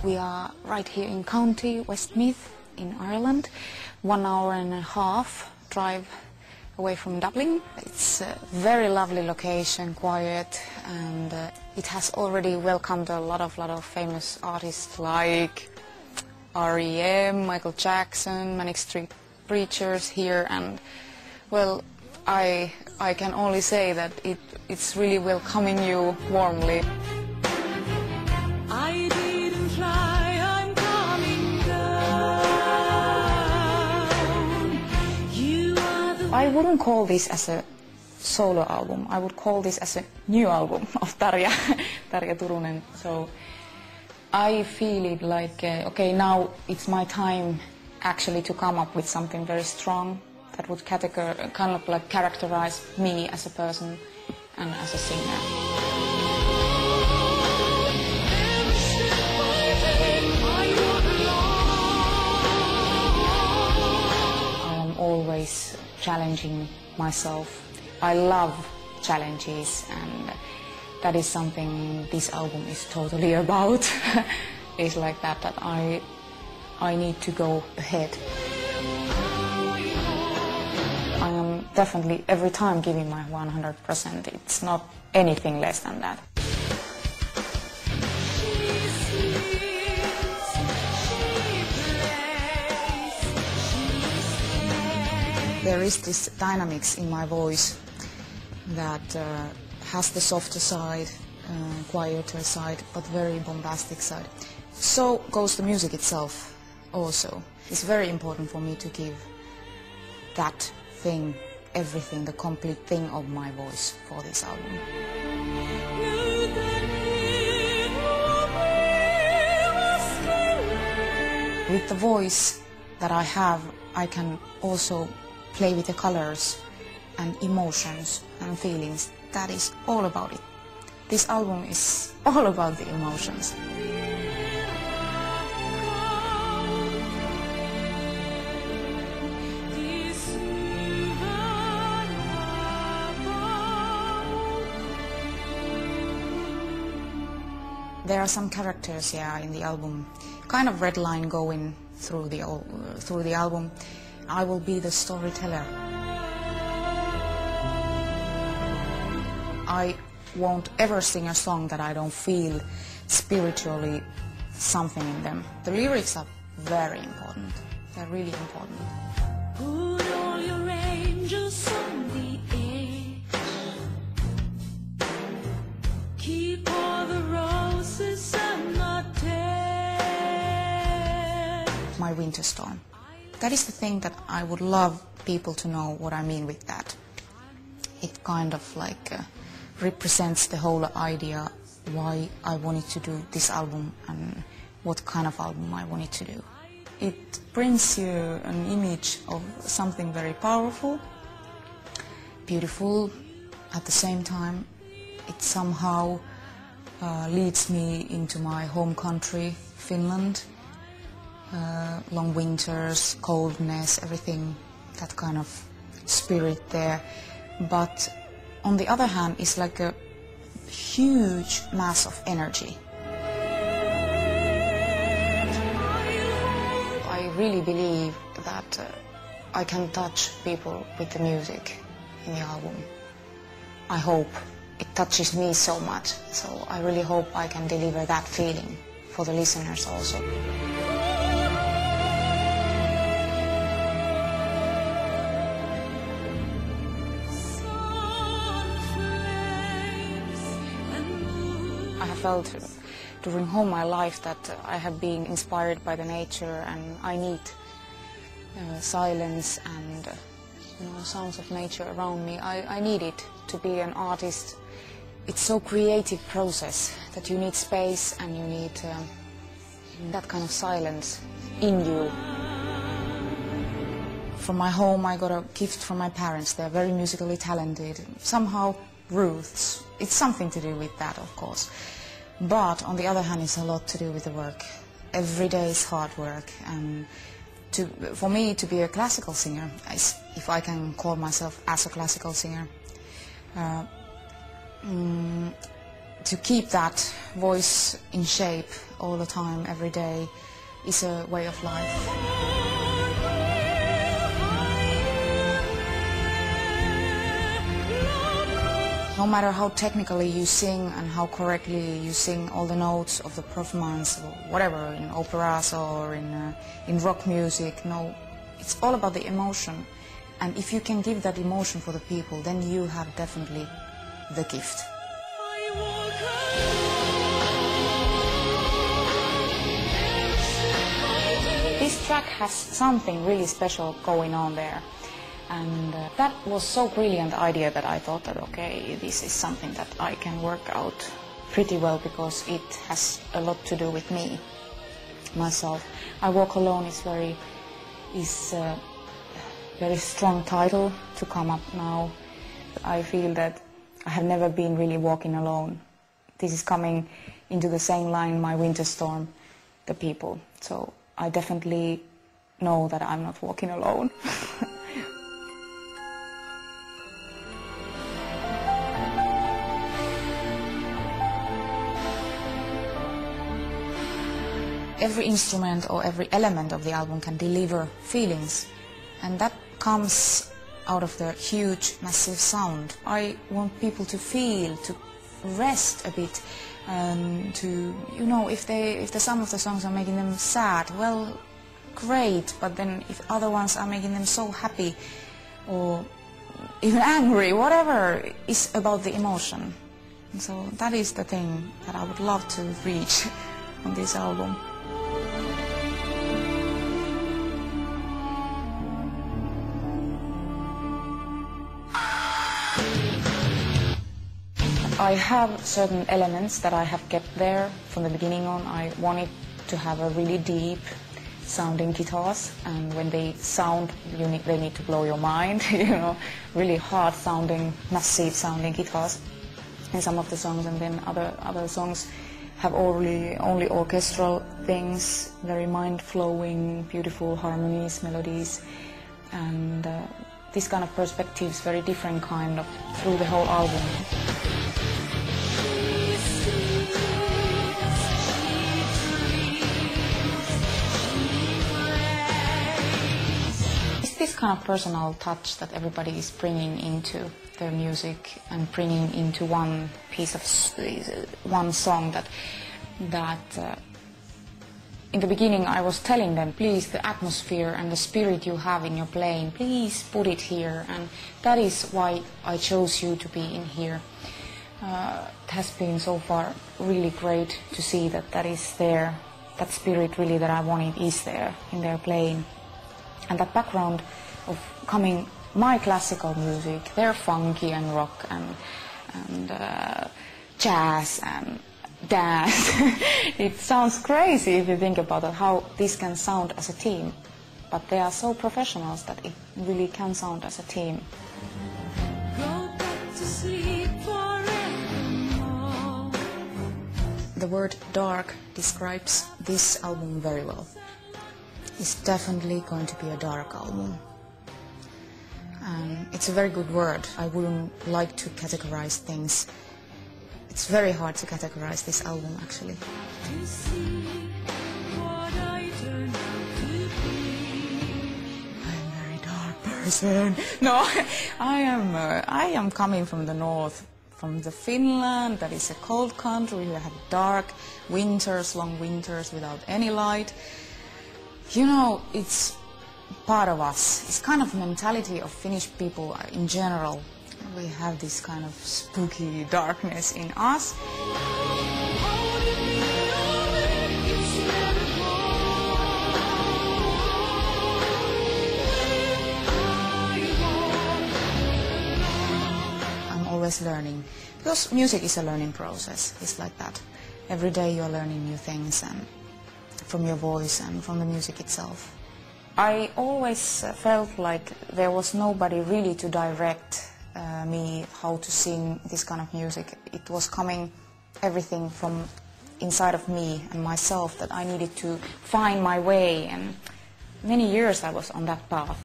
We are right here in County Westmeath in Ireland, 1 hour and a half drive away from Dublin. It's a very lovely location, quiet, and it has already welcomed a lot of famous artists like R.E.M., Michael Jackson, Manic Street Preachers here, and well, I can only say that it's really welcoming you warmly. I didn't fly, I'm coming down. You are the I wouldn't call this as a solo album. I would call this as a new album of Tarja Turunen. So I feel it like, okay, now it's my time actually to come up with something very strong that would kind of like characterize me as a person and as a singer. I am always challenging myself. I love challenges, and that is something this album is totally about. It's like that I need to go ahead. I am definitely every time giving my 100%. It's not anything less than that. There is this dynamics in my voice that has the softer side, quieter side, but very bombastic side. So goes the music itself also. It's very important for me to give that thing, everything, the complete thing of my voice for this album. With the voice that I have, I can also play with the colors and emotions and feelings. That is all about it. This album is all about the emotions. There are some characters, yeah, in the album. Kind of red line going through the album. I will be the storyteller. I won't ever sing a song that I don't feel spiritually something in them. The lyrics are very important. They're really important. Put all your angels on the edge. Keep all the roses and not dead. My winter storm. That is the thing that I would love people to know what I mean with that. It kind of like represents the whole idea why I wanted to do this album and what kind of album I wanted to do. It brings you an image of something very powerful, beautiful. At the same time, it somehow leads me into my home country, Finland. Long winters, coldness, everything, that kind of spirit there. But on the other hand, it's like a huge mass of energy. I really believe that I can touch people with the music in the album. I hope it touches me so much, so I really hope I can deliver that feeling for the listeners also. I have felt during all my life that I have been inspired by the nature, and I need silence and sounds of nature around me. I need it to be an artist. It's so creative process that you need space and you need that kind of silence in you. From my home I got a gift from my parents. They're very musically talented. Somehow roots. It's something to do with that, of course. But on the other hand, it's a lot to do with the work. Every day is hard work, and for me to be a classical singer, if I can call myself as a classical singer, to keep that voice in shape all the time, every day, is a way of life. No matter how technically you sing and how correctly you sing all the notes of the performance, or whatever, in operas or in rock music, no, it's all about the emotion. And if you can give that emotion for the people, then you have definitely the gift. This track has something really special going on there. And that was so brilliant idea that I thought that, okay, this is something that I can work out pretty well because it has a lot to do with me, myself. I Walk Alone is a very strong title to come up now. I feel that I have never been really walking alone. This is coming into the same line, My Winter Storm, The People. So I definitely know that I'm not walking alone. Every instrument or every element of the album can deliver feelings, and that comes out of the huge, massive sound. I want people to feel, to rest a bit, to, you know, if some of the songs are making them sad, well, great, but then if other ones are making them so happy or even angry, whatever is about the emotion. And so that is the thing that I would love to reach on this album. I have certain elements that I have kept there from the beginning on. I wanted to have a really deep sounding guitars, and when they sound, they need to blow your mind, you know, really hard sounding, massive sounding guitars in some of the songs, and then other songs have only orchestral things, very mind-flowing, beautiful harmonies, melodies, and this kind of perspective is very different kind of through the whole album. This kind of personal touch that everybody is bringing into their music and bringing into one piece of one song that in the beginning I was telling them, please, the atmosphere and the spirit you have in your playing, please put it here, and that is why I chose you to be in here. It has been so far really great to see that that is there, that spirit really that I wanted is there in their playing. And that background of coming my classical music, they're funky and rock and jazz and dance. It sounds crazy if you think about it, how this can sound as a team. But they are so professionals that it really can sound as a team. Go back to sleep forevermore. The word dark describes this album very well. It's definitely going to be a dark album. And it's a very good word. I wouldn't like to categorize things. It's very hard to categorize this album, actually. To see what I turn out to be. I'm a very dark person. No, I am coming from the north, from the Finland, that is a cold country. We have dark winters, long winters without any light. You know, it's part of us. It's kind of mentality of Finnish people in general. We have this kind of spooky darkness in us. I'm always learning, because music is a learning process. It's like that. Every day you're learning new things, and from your voice and from the music itself. I always felt like there was nobody really to direct me how to sing this kind of music. It was coming everything from inside of me and myself, that I needed to find my way, and many years I was on that path.